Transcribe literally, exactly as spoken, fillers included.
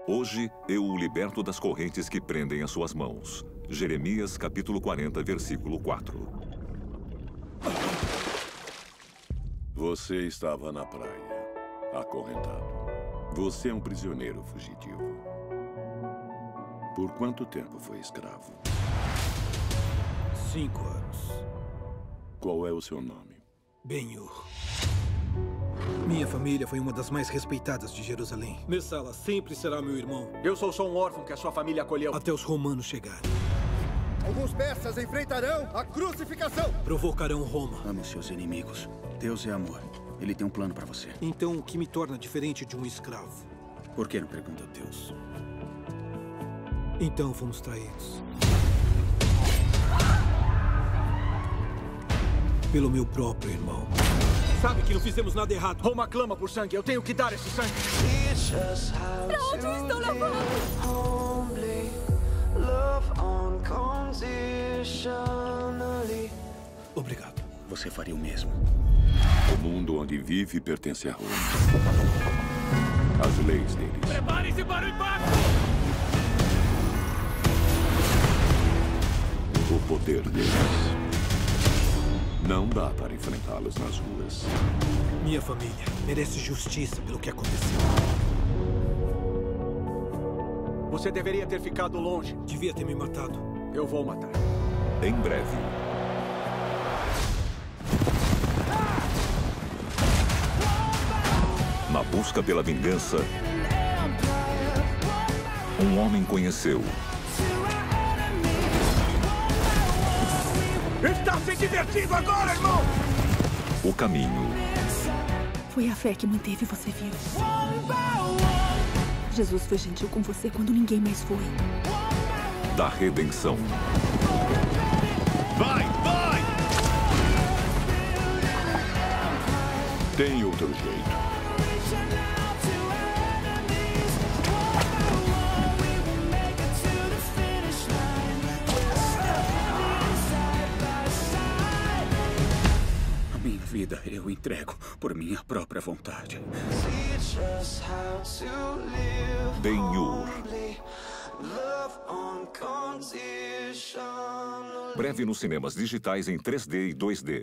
Hoje eu o liberto das correntes que prendem as suas mãos. Jeremias, capítulo quarenta, versículo quatro. Você estava na praia, acorrentado. Você é um prisioneiro fugitivo. Por quanto tempo foi escravo? Cinco anos. Qual é o seu nome? Ben-Hur. Minha família foi uma das mais respeitadas de Jerusalém. Messala sempre será meu irmão. Eu sou só um órfão que a sua família acolheu. Até os romanos chegarem. Alguns persas enfrentarão a crucificação. Provocarão Roma. Ame os seus inimigos. Deus é amor. Ele tem um plano para você. Então, o que me torna diferente de um escravo? Por que não pergunta a Deus? Então fomos traídos. Pelo meu próprio irmão. Sabe que não fizemos nada errado. Roma clama por sangue. Eu tenho que dar esse sangue. Pra onde eu estou levando? Obrigado. Você faria o mesmo. O mundo onde vive pertence a Roma. As leis deles. Preparem-se para o impacto! O poder deles. Não dá para enfrentá-los nas ruas. Minha família merece justiça pelo que aconteceu. Você deveria ter ficado longe. Devia ter me matado. Eu vou matar. Em breve. Na busca pela vingança, um homem conheceu. Está se divertindo agora, irmão! O caminho. Foi a fé que manteve você vivo. Jesus foi gentil com você quando ninguém mais foi. Da redenção. Vai, vai! Tem outro jeito. A minha vida eu entrego por minha própria vontade. Ben-Hur. Breve nos cinemas digitais em três D e dois D.